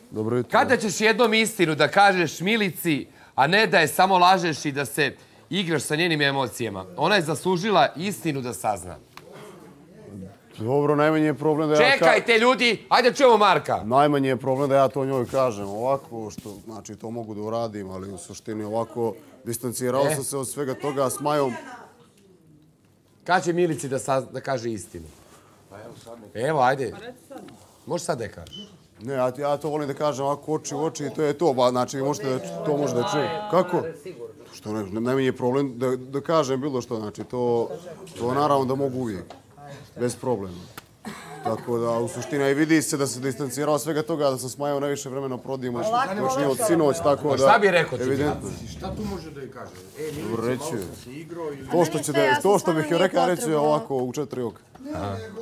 Dobro jutro. Kada ćeš jednom istinu da kažeš Milici, a ne da je samo lažeš i da se igraš sa njenim emocijama? Ona je zaslužila istinu da sazna. Dobro, najmanji je problem da ja... Čekajte ljudi, ajde čujemo Marka. Najmanji je problem da ja to njoj kažem ovako, što znači to mogu da uradim, ali u suštini ovako distancirao sam se od svega toga s Majom. Kad će Milici da kaže istinu? Evo, ajde. Možeš sad da je kažeš. Ne, ja to volim da kažem ovako oči u oči i to je to. Znači, to može da čuje. Kako? Što najmanji je problem da kažem bilo što. Znači, to naravno da mogu uvijek. Bez problema. Tako da, u suštini, i vidi se da se distancirao svega toga, da sam s Majom najviše vremena prodim, počinje od sinoć, tako da... Šta bi rekao ti? Šta tu može da joj kaže? Dobro, reći je. To što bih joj rekao, reći je ovako u 4 oka. Ne,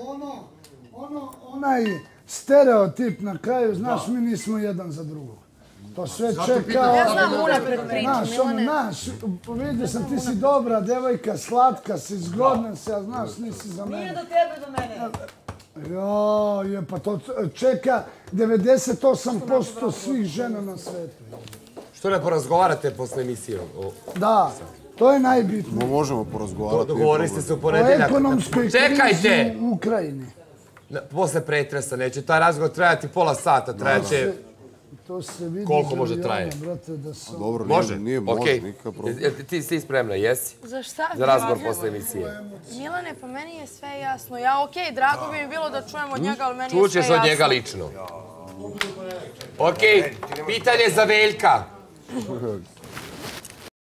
onaj stereotip na kraju, znaš, mi nismo jedan za drugog. To sve čeka... Ja znam unapred priču, Milane. Znaš, vidio sam, ti si dobra devojka, slatka si, zgodna si, a znaš, nisi za mene. Nije do tebe, do mene. Joj, pa to čeka 98% svih žena na svetu. Što ne porazgovarate posle emisije? Da, to je najbitnije. Možemo porazgovarati. Dogovorili ste se u O ponedeljak. ekonomskoj krizi u Ukrajini. Posle pretresa neće. Taj razgovor trajati pola sata. Trajaće... To se vidi... Koliko može traje? Dobro, nije može, nikakav problem. Ti si spremna, jesi? Za šta? Za razgovor posle emisije. Milane, pa meni je sve jasno. Ja, okej, drago bi mi bilo da čujem od njega, ali meni je sve jasno. Čućeš od njega lično. Okej, pitanje za Veljka.